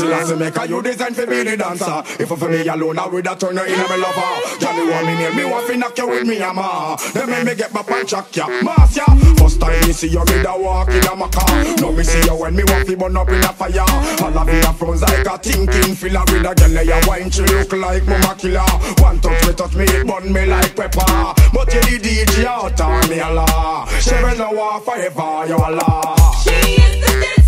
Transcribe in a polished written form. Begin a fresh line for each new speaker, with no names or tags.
I say make a you design for be the dancer. If for me alone, I would have turn her in a me lover. Johnny want me near me, want to knock you with me a ma. Then make me get my punch up ya, mass ya. First time me see you, me da walk in a my car. Now me see you when me want to burn up in a fire. All of your friends like a thinking filler with a girl ya wine, she look like mama killer. One touch me, it burn me like pepper. But you the DJ out on me a la. She will know forever, you a la.
She is the